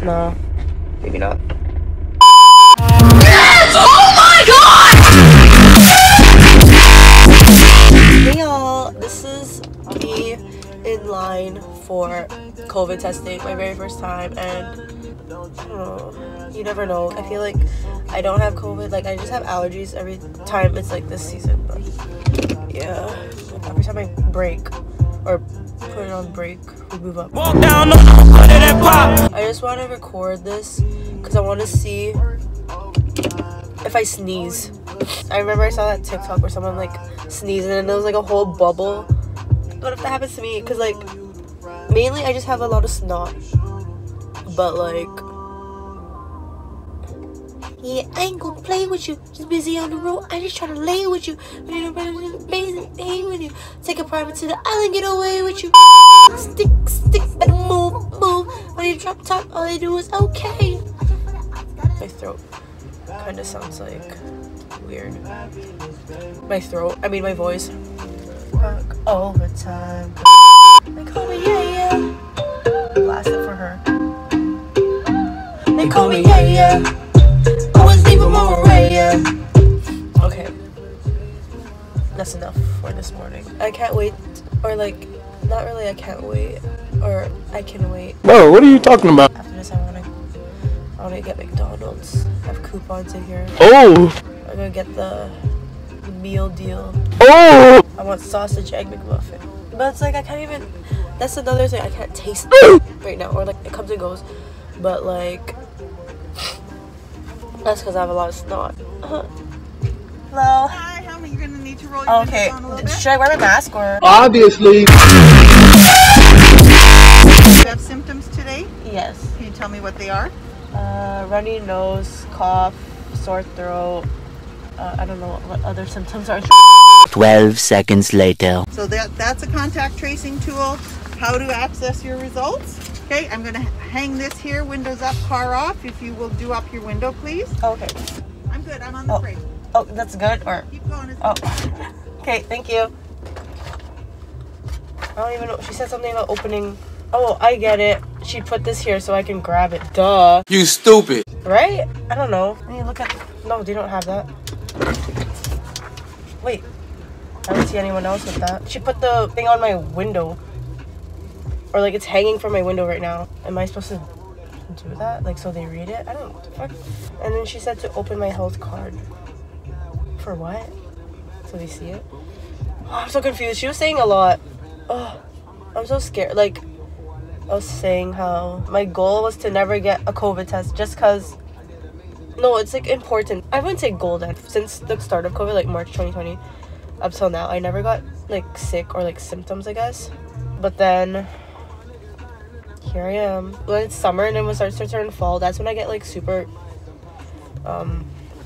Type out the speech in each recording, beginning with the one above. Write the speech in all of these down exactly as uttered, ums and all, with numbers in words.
No, maybe not. Yes! Oh my god! Hey y'all, this is me in line for COVID testing, my very first time, and I don't know, you never know. I feel like I don't have COVID, like I just have allergies every time it's like this season, but yeah, every time I break or put it on break, we move up. I just want to record this because I want to see if I sneeze. I remember I saw that TikTok where someone like sneezed and there was like a whole bubble. What if that happens to me? Because like mainly I just have a lot of snot, but like yeah, I ain't gonna play with you. Just busy on the road. I just try to lay with you. Amazing thing with you. Take a private to the island, get away with you. Stick, stick, better move, move. When you drop top, all they do is okay. My throat kind of sounds like weird. My throat, I mean my voice. Work overtime. They call me yeah yeah. Blast it for her. They call me yeah yeah. Okay, that's enough for this morning. I can't wait, or like, not really I can't wait, or I can wait. Bro, what are you talking about? After this I want to, I want to get McDonald's. I have coupons in here. Oh! I'm gonna get the meal deal. Oh! I want sausage egg McMuffin. But it's like I can't even, that's another thing, I can't taste it right now, or like it comes and goes, but like, that's because I have a lot of snot. Uh-huh. Hello. Hi, how am I gonna need to roll your Oh, okay. windows down a little bit? Should I wear my mask or? Obviously. You have symptoms today? Yes. Can you tell me what they are? Uh, runny nose, cough, sore throat. Uh, I don't know what, what other symptoms are. Twelve seconds later. So that that's a contact tracing tool. How to access your results. Okay, I'm gonna hang this here, windows up, car off. If you will do up your window, please. Okay. I'm good, I'm on the Oh. brake. Oh, that's good, or? Keep going. It's Oh. Okay, thank you. I don't even know. She said something about opening. Oh, I get it. She put this here so I can grab it. Duh. You stupid. Right? I don't know. Let me look at. No, they don't have that. Wait. I don't see anyone else with that. She put the thing on my window. Or like it's hanging from my window right now. Am I supposed to do that? Like so they read it? I don't know what the fuck. And then she said to open my health card. For what? So they see it? Oh, I'm so confused. She was saying a lot. Oh, I'm so scared. Like, I was saying how my goal was to never get a COVID test just because. No, it's like important. I wouldn't say goal then. Since the start of COVID, like March twenty twenty, up till now, I never got like sick or like symptoms, I guess. But then here I am. When it's summer and then when it starts to turn fall, that's when I get like super um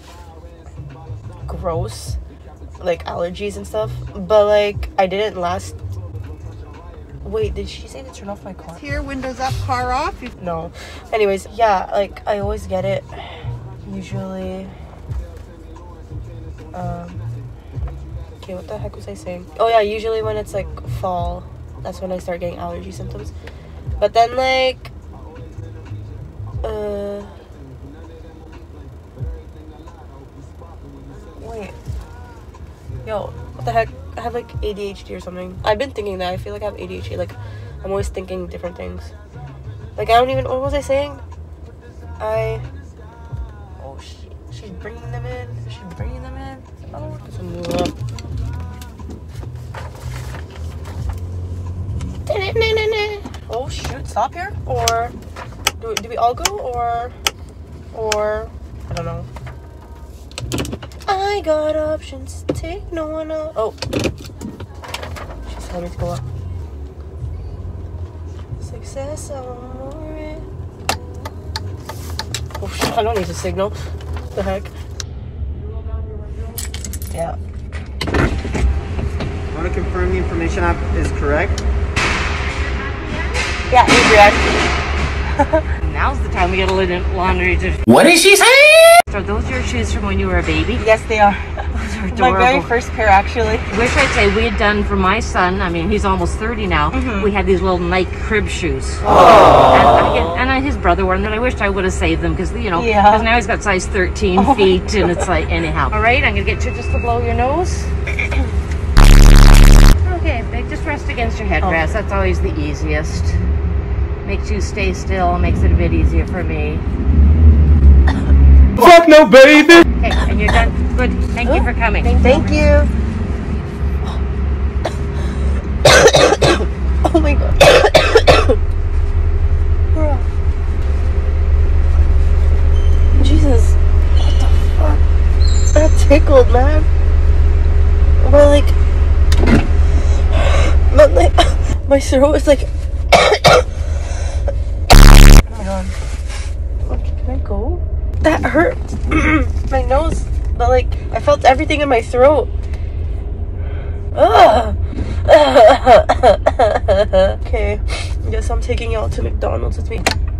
gross like allergies and stuff. But like I didn't last. Wait, did she say to turn off my car? here, windows up, car off. If No. Anyways, yeah, like I always get it. Usually. Um. Okay, what the heck was I saying? Oh yeah, usually when it's like fall, that's when I start getting allergy symptoms. But then like, uh. Wait. Yo, what the heck? I have like A D H D or something. I've been thinking that. I feel like I have A D H D. Like, I'm always thinking different things. Like, I don't even. What was I saying? I. Oh, she, she's bringing them in. She's bringing them in. Oh, just move up. Oh, shoot. Stop here? Or. Do, do we all go? Or. Or. I don't know. I got options, take no one else. Oh, she's telling me to go up. Success on it. Oh shit, I don't need to signal. What the heck? Yeah. I want to confirm the information app is correct. Yeah, Adrian. Now's the time we get a little laundry. To What did she say? Are those your shoes from when you were a baby? yes, they are. Those are adorable. My very first pair, actually. Wish I'd say we had done for my son. I mean, he's almost thirty now. Mm-hmm. We had these little Nike crib shoes, and, I get, and I, his brother wore them. And I wished I would have saved them because you know, because Yeah. now he's got size thirteen Oh feet, and it's like anyhow. All right, I'm gonna get you just to blow your nose. Okay, big. Just rest against your headrest. That's always the easiest. Makes you stay still. Makes it a bit easier for me. Fuck no, baby. Okay, and you're done. Good. Thank you for coming. Thank you. Oh my god. Jesus. What the fuck? That tickled, man. My like my like my throat is like oh my god. Can I go? That hurt. My nose, but like I felt everything in my throat. Ugh. Okay, guess I'm taking y'all to McDonald's with me.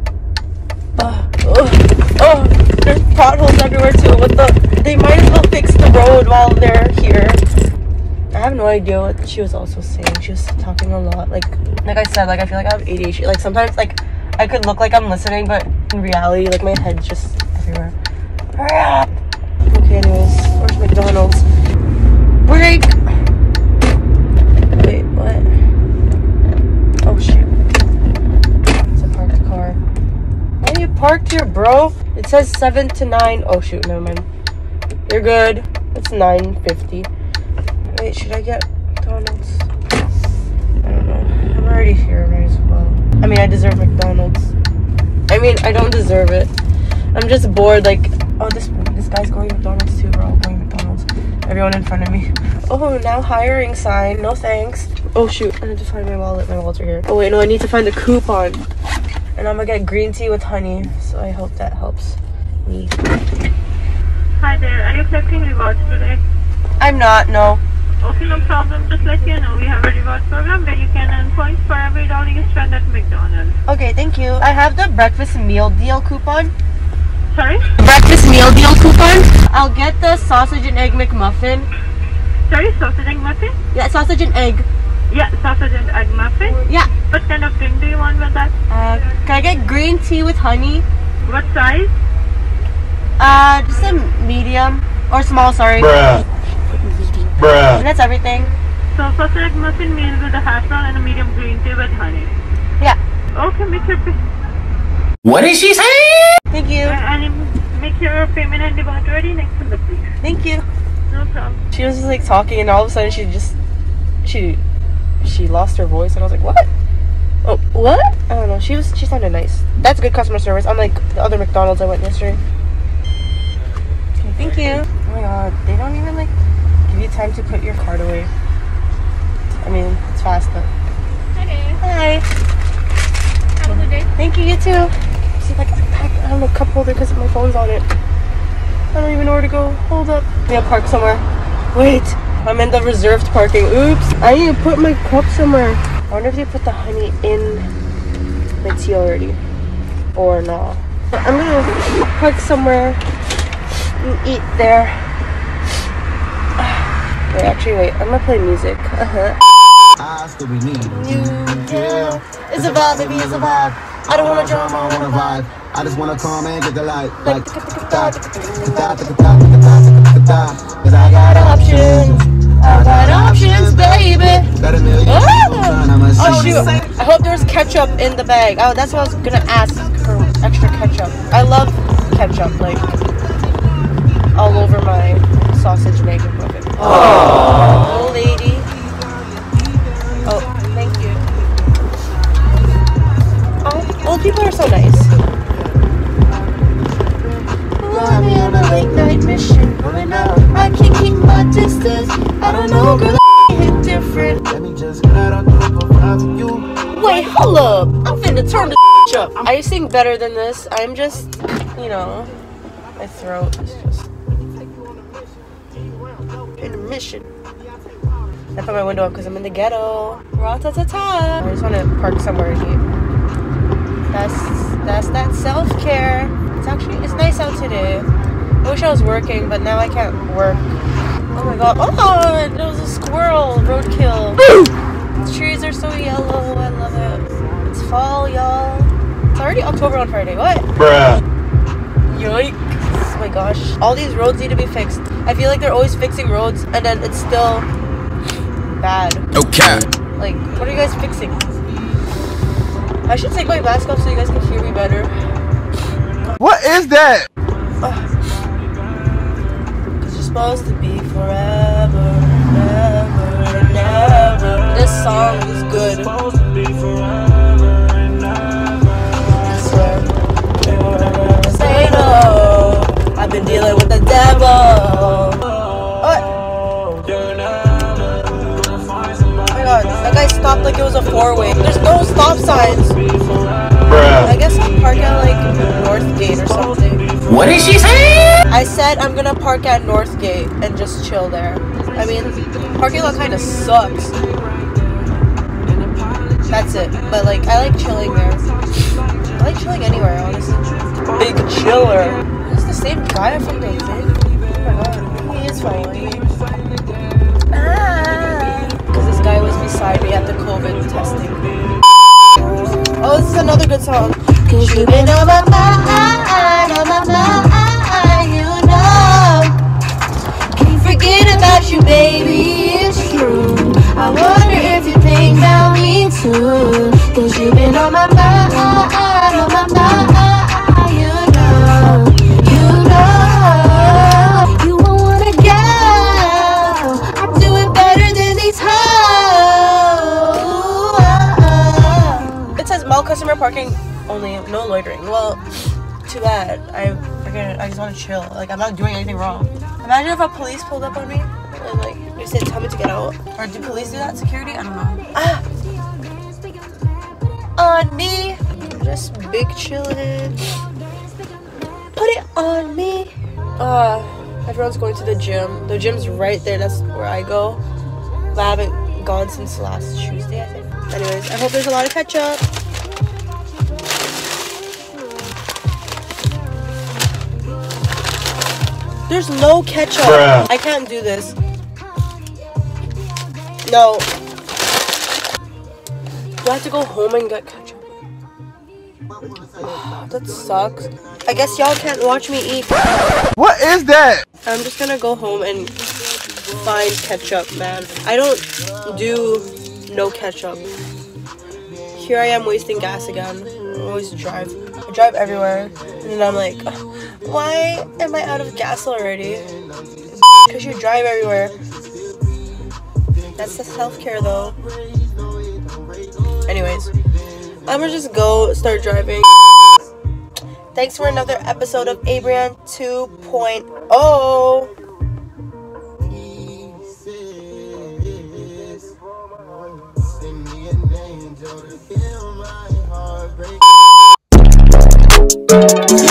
Uh, oh, oh, there's potholes everywhere too. What the? They might as well fix the road while they're here. I have no idea what she was also saying. She was talking a lot. Like, like I said, like I feel like I have A D H D. Like sometimes, like I could look like I'm listening, but in reality, like my head's just everywhere. Hurry up. Okay, anyways, where's McDonald's? Break. Wait, what? Oh shoot. It's a parked car. Why are you parked here, bro? It says seven to nine. Oh shoot, never mind. You're good. It's nine fifty. Wait, should I get McDonald's? I don't know. I'm already here, might as well. I mean, I deserve McDonald's. I mean, I don't deserve it. I'm just bored, like, oh, this this guy's going to McDonald's too. We're all going to McDonald's. Everyone in front of me. Oh, now hiring sign. No thanks. Oh, shoot. I need to find my wallet. My wallets are here. Oh, wait, no, I need to find the coupon. And I'm gonna get green tea with honey. So I hope that helps me. Hi there. Are you collecting rewards today? I'm not, no. Okay, no problem. Just let you know, we have a rewards program where you can earn points for every dollar you spend at McDonald's. Okay, thank you. I have the breakfast meal deal coupon. Sorry? Breakfast meal deal coupon. I'll get the sausage and egg McMuffin. Sorry, sausage and muffin? Yeah, sausage and egg. Yeah, sausage and egg muffin. Yeah. What kind of drink do you want with that? Uh, can I get green tea with honey? What size? Uh, just a medium. Or small, sorry. Bruh. Bruh. And that's everything. So, sausage egg muffin meal with a hash brown and a medium green tea with honey. Yeah. Okay, make your pay- What did she say? Thank you. and make your payment and debit ready next to the please. Thank you. No problem. She was just like talking and all of a sudden she just, she, she lost her voice and I was like, what? Oh, what? I don't know. She was, she sounded nice. That's good customer service. Unlike the other McDonald's I went yesterday. Okay, thank you. Oh my god, they don't even like give you time to put your card away. I mean, it's fast though. Hi there. Hi. Have a good day. Thank you, you too. See if I can pack, I don't know, cup holder because my phone's on it. I don't even know where to go. Hold up. Maybe I'll park somewhere. Wait, I'm in the reserved parking. Oops. I need to put my cup somewhere. I wonder if they put the honey in my tea already. Or not. I'm gonna park somewhere and eat there. Wait, actually, wait. I'm gonna play music. Uh-huh. I still be needing You, yeah. It's a vibe, baby, it's a vibe. I don't wanna drama, I wanna vibe. I just wanna come and get the light. Like, Cause I got options. I got options, baby. Got a million. Oh shoot, I hope there's ketchup in the bag. Oh, that's what I was gonna ask for extra ketchup. I love ketchup, like, all over my sausage and egg muffin. Oh, lady. Oh, thank you. Oh, old people are so nice. I'm on a late night mission. Going out, I can't keep my distance. I don't know, girl, I hit different. Let me just glad I do it for you. Wait, hold up. I'm finna turn the up. I sing better than this. I'm just, you know, my throat is just intermission. I put my window up because I'm in the ghetto. Ra-ta-ta-ta. I just want to park somewhere and eat. That's, that's that self-care. It's actually, it's nice out today. I wish I was working, but now I can't work. Oh my god. Oh, there was a squirrel. Roadkill. The trees are so yellow. I love it. It's fall, y'all. It's already October on Friday. What? Bruh. Yikes. Oh my gosh. All these roads need to be fixed. I feel like they're always fixing roads and then it's still bad. Okay. Like, what are you guys fixing? I should take my mask off so you guys can hear me better. What is that? Cause you're supposed to be forever, never, never. This song is good. I swear. Say no. I've been dealing with the devil. What? Oh my god, that guy stopped like it was a four-way. There's no stop signs. Bruh. I guess I'll park at like Northgate or something. What did she say? I said I'm gonna park at Northgate and just chill there. I mean, parking lot kind of sucks. That's it. But like, I like chilling there. I like chilling anywhere, honestly. Big chiller. It's the same guy from the thing. Oh my god, he is following me. Ah, because this guy was beside me at the COVID testing. Oh, this is another good song. Cause you've been on my mind, on my mind, you know. Can't forget about you, baby, it's true. I wonder if you think about me too. Cause you've been on my mind, on my mind, you know. You know, you won't wanna go. I do it better than these hoes. It says Mall customer parking only, no loitering. Well, too bad. I forget. I just want to chill. Like, I'm not doing anything wrong. Imagine if a police pulled up on me and like they said, "Tell me to get out." Or do police do that? Security? I don't know. Ah, on me. Just big chillin'. Put it on me. Uh, everyone's going to the gym. The gym's right there. That's where I go. But I haven't gone since last Tuesday, I think. Anyways, I hope there's a lot of ketchup. There's no ketchup. Bruh. I can't do this. No. Do I have to go home and get ketchup? That sucks. I guess y'all can't watch me eat. What is that? I'm just gonna go home and find ketchup, man. I don't do no ketchup. Here I am wasting gas again. I always drive. I drive everywhere. And then I'm like, why am I out of gas already? Because you drive everywhere. That's the self-care though. Anyways, I'm gonna just go start driving. Thanks for another episode of Abrian two point oh. Send me an angel to heal my heartbreak.